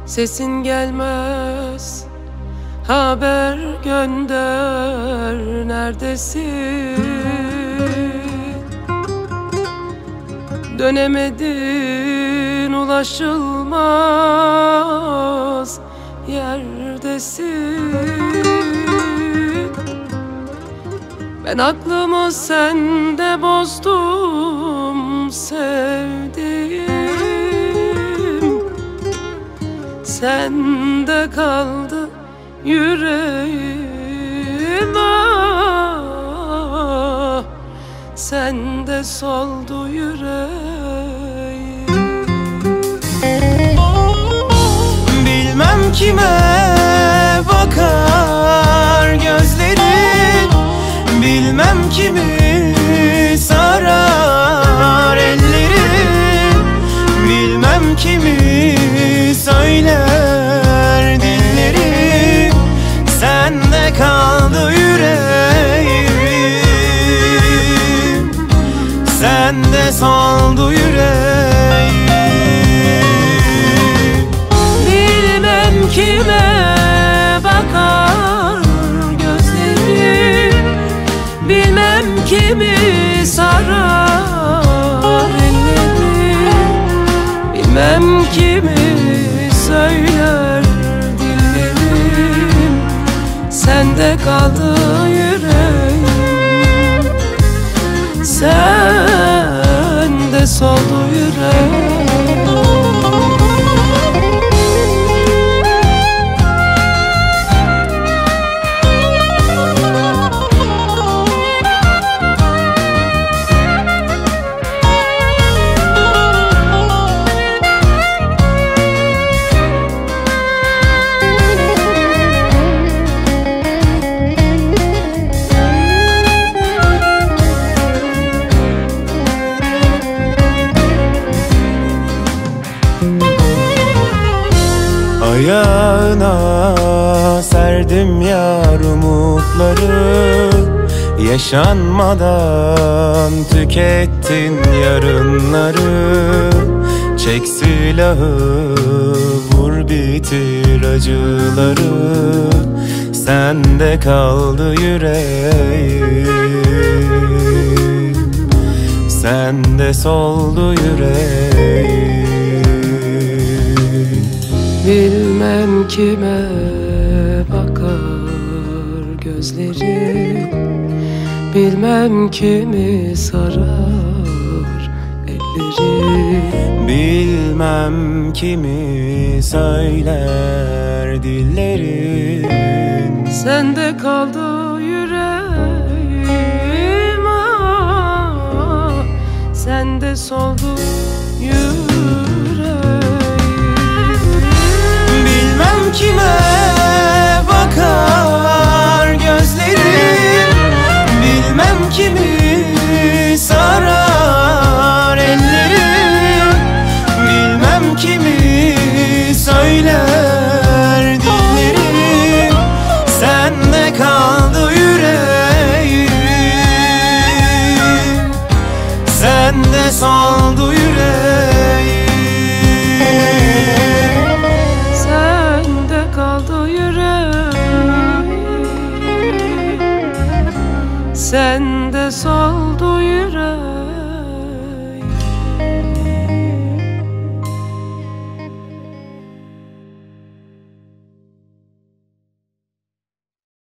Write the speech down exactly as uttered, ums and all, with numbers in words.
Sesin gelmez, haber gönder, neredesin? Dönemedin, ulaşılmaz yerdesin. Ben aklımı sende bozdum sevdiğim, sende kaldı yüreğim, ah, sende soldu yüreğim. Bilmem kime bakar gözlerin, bilmem kimi sarar ellerin, bilmem kimi söyler dillerin, sende kaldı yüreğim, sende soldu yüreğim. Bilmem kime bakar gözlerim, bilmem kimi sarar ellerim, bilmem kimi söyler dillerim, sende kaldı yüreğim, sende soldu yüreğim. Ayağına serdim yar umutları, yaşanmadan tükettin yarınları. Çek silahı, vur bitir acıları, sende kaldı yüreğim, sende soldu yüreğim. Bilmem kime bakar gözlerim, bilmem kimi sarar ellerim, bilmem kimi söyler dillerin, sende kaldı yüreğim, ah, sende soldu yüreğim. Bilmem kime bakar gözlerin, bilmem kimi